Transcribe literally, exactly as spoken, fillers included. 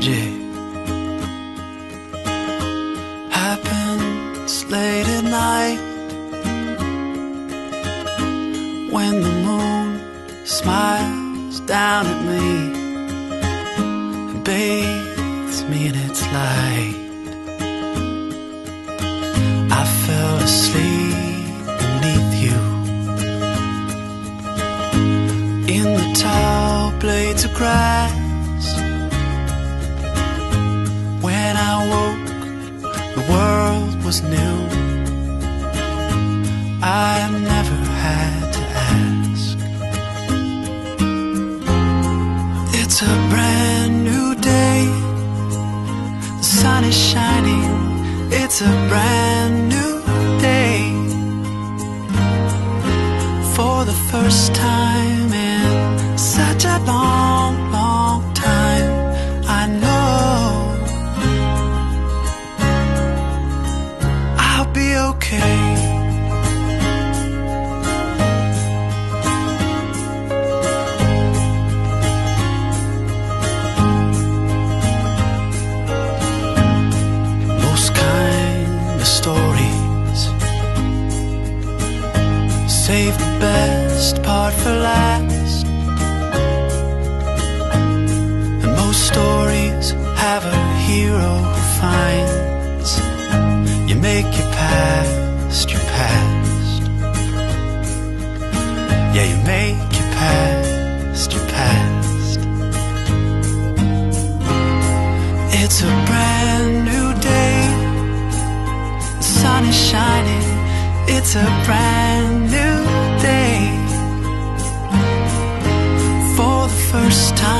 magic happens late at night, when the moon smiles down at me and bathes me in its light. I fell asleep beneath you in the tall blades of grass. When I woke, the world was new. I never had to ask. It's a brand new day. The sun is shining. It's a brand new day. For the first time in such a long, long time, I know I'll be okay. Most kind of stories save the best part for last, and most stories have a hero who finds you make your past your past. Yeah, you make your past your past. It's a brand new day. The sun is shining. It's a brand new day. For the first time